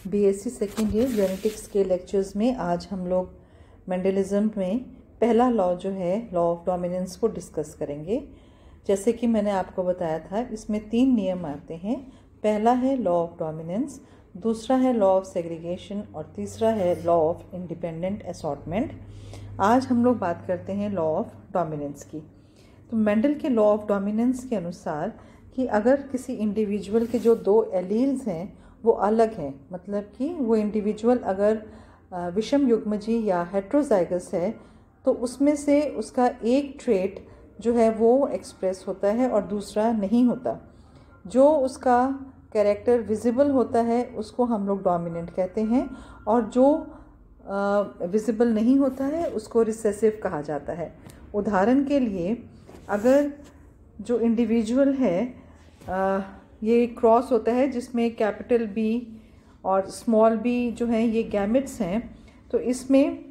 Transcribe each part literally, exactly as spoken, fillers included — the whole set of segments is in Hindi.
बीएससी सेकेंड ईयर जेनेटिक्स के लेक्चर्स में आज हम लोग मेंडलिज्म में पहला लॉ जो है लॉ ऑफ डोमिनेंस को डिस्कस करेंगे। जैसे कि मैंने आपको बताया था, इसमें तीन नियम आते हैं। पहला है लॉ ऑफ डोमिनेंस, दूसरा है लॉ ऑफ सेग्रीगेशन और तीसरा है लॉ ऑफ इंडिपेंडेंट असॉर्टमेंट। आज हम लोग बात करते हैं लॉ ऑफ डोमिनेंस की। तो मेंडल के लॉ ऑफ डोमिनेंस के अनुसार कि अगर किसी इंडिविजुअल के जो दो एलील्स हैं वो अलग हैं, मतलब कि वो इंडिविजुअल अगर विषम युग्मजी या हेट्रोजाइगस है तो उसमें से उसका एक ट्रेट जो है वो एक्सप्रेस होता है और दूसरा नहीं होता। जो उसका कैरेक्टर विजिबल होता है उसको हम लोग डोमिनेंट कहते हैं और जो विजिबल नहीं होता है उसको रिसेसिव कहा जाता है। उदाहरण के लिए, अगर जो इंडिविजुअल है आ, ये क्रॉस होता है जिसमें कैपिटल बी और स्मॉल बी जो हैं ये गैमेट्स हैं, तो इसमें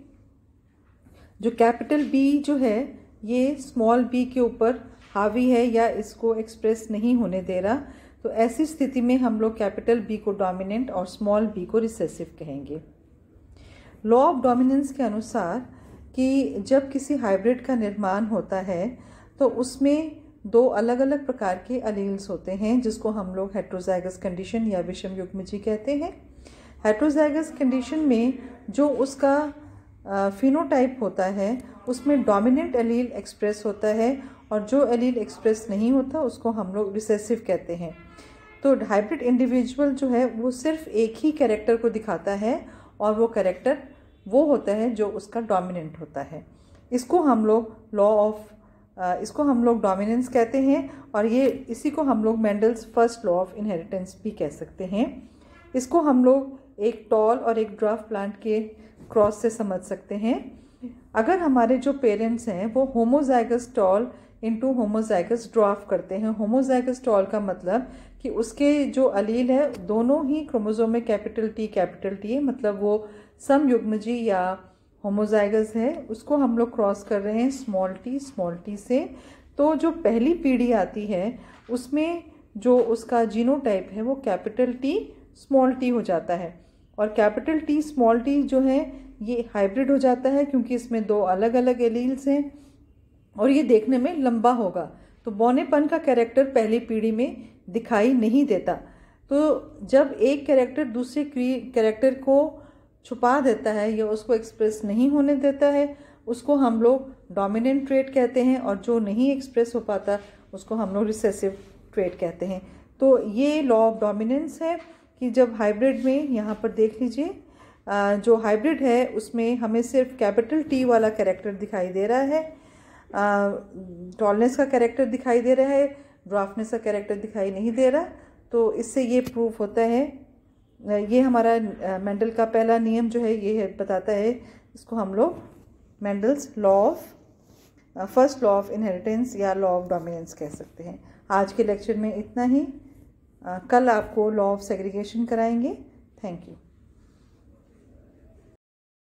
जो कैपिटल बी जो है ये स्मॉल बी के ऊपर हावी है या इसको एक्सप्रेस नहीं होने दे रहा, तो ऐसी स्थिति में हम लोग कैपिटल बी को डोमिनेंट और स्मॉल बी को रिसेसिव कहेंगे। लॉ ऑफ डोमिनेंस के अनुसार कि जब किसी हाइब्रिड का निर्माण होता है तो उसमें दो अलग अलग प्रकार के अलील्स होते हैं जिसको हम लोग हेट्रोजाइगस कंडीशन या विषम युग्मजी कहते हैं। हेट्रोजाइगस कंडीशन में जो उसका फिनोटाइप होता है उसमें डोमिनेंट एलील एक्सप्रेस होता है और जो एलील एक्सप्रेस नहीं होता उसको हम लोग रिसेसिव कहते हैं। तो हाइब्रिड इंडिविजुअल जो है वो सिर्फ एक ही कैरेक्टर को दिखाता है और वो कैरेक्टर वो होता है जो उसका डोमिनेंट होता है। इसको हम लोग लॉ ऑफ इसको हम लोग डोमिनेंस कहते हैं और ये इसी को हम लोग Mendel's first law of inheritance भी कह सकते हैं। इसको हम लोग एक टॉल और एक ड्वार्फ प्लांट के क्रॉस से समझ सकते हैं। अगर हमारे जो पेरेंट्स हैं वो homozygous tall into homozygous dwarf करते हैं। होमोजाइगस टॉल का मतलब कि उसके जो अलील है दोनों ही क्रोमोसोम में कैपिटल टी कैपिटल टी है, मतलब वो समयुग्मजी या होमोजाइगस है, उसको हम लोग क्रॉस कर रहे हैं स्मॉल टी स्मॉल टी से। तो जो पहली पीढ़ी आती है उसमें जो उसका जीनोटाइप है वो कैपिटल टी स्मॉल टी हो जाता है और कैपिटल टी स्मॉल टी जो है ये हाइब्रिड हो जाता है क्योंकि इसमें दो अलग अलग एलील्स हैं और ये देखने में लंबा होगा, तो बौनेपन का कैरेक्टर पहली पीढ़ी में दिखाई नहीं देता। तो जब एक कैरेक्टर दूसरे कैरेक्टर को छुपा देता है या उसको एक्सप्रेस नहीं होने देता है उसको हम लोग डोमिनेंट ट्रेट कहते हैं और जो नहीं एक्सप्रेस हो पाता उसको हम लोग रिसेसिव ट्रेट कहते हैं। तो ये लॉ ऑफ डोमिनेंस है कि जब हाइब्रिड में, यहाँ पर देख लीजिए, जो हाइब्रिड है उसमें हमें सिर्फ कैपिटल टी वाला कैरेक्टर दिखाई दे रहा है, टॉलनेस का कैरेक्टर दिखाई दे रहा है, ड्वार्फनेस का कैरेक्टर दिखाई नहीं दे रहा। तो इससे ये प्रूफ होता है, ये हमारा मेंडल का पहला नियम जो है ये है बताता है, इसको हम लोग Mendel's law of first law of inheritance या लॉ ऑफ डोमिनेंस कह सकते हैं। आज के लेक्चर में इतना ही। आ, कल आपको लॉ ऑफ सेग्रीगेशन कराएंगे। Thank you.